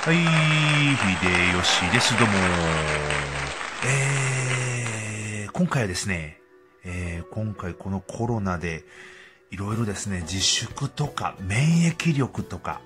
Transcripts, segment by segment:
はい、秀吉です。どうも。今回はですね、今回このコロナでいろいろですね、自粛とか免疫力とか、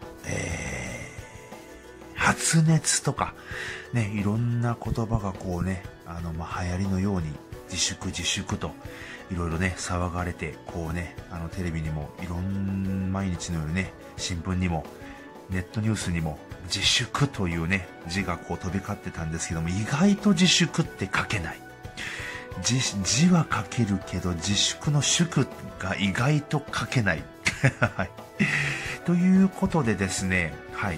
発熱とか、ね、いろんな言葉がこうね、流行りのように自粛と、いろいろね、騒がれて、こうね、テレビにも、毎日のようにね、新聞にも、ネットニュースにも、自粛というね、字がこう飛び交ってたんですけども、意外と自粛って書けない。字は書けるけど、自粛の祝が意外と書けない。はい。ということでですね、はい。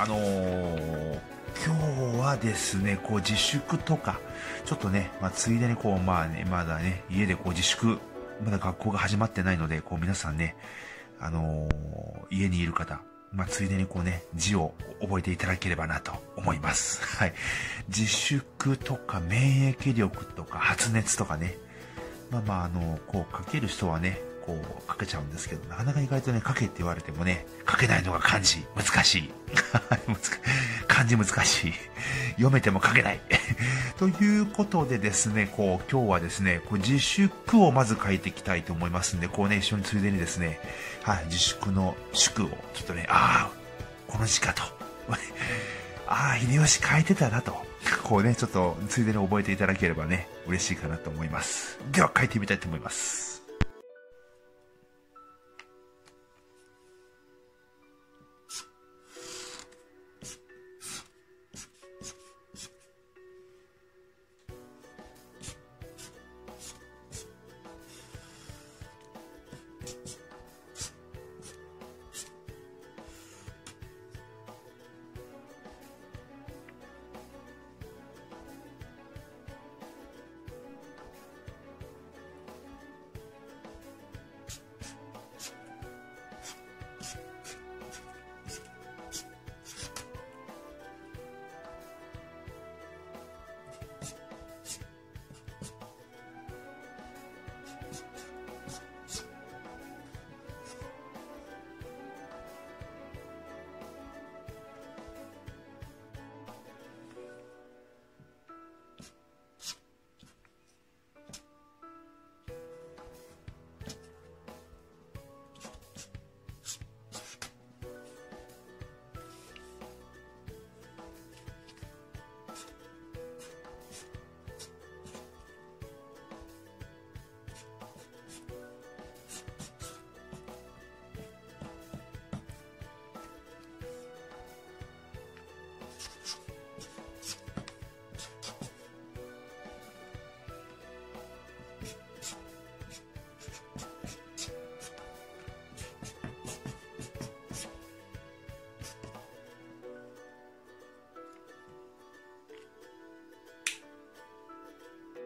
今日はですね、こう自粛とか、ちょっとね、ついでにこう、まだね、家でこう自粛、まだ学校が始まってないので、こう皆さんね、家にいる方、ついでにこうね、字を覚えていただければなと思います。はい。自粛とか免疫力とか発熱とかね、こう書ける人はね、こう書けちゃうんですけど、なかなか意外とね、書けって言われてもね、書けないのが漢字、難しい。漢字難しい。読めても書けない。ということでですね、こう、今日はですね、こう自粛をまず書いていきたいと思いますんで、こうね、一緒についでにですね、はい、自粛の祝を、ちょっとね、この字かと。秀吉書いてたなと。こうね、ちょっとついでに覚えていただければね、嬉しいかなと思います。では書いてみたいと思います。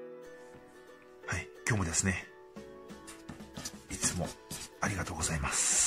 今日もですね、いつもありがとうございます。